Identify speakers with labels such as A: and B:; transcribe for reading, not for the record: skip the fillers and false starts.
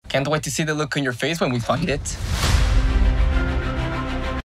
A: Can't wait to see the look on your face when we find it.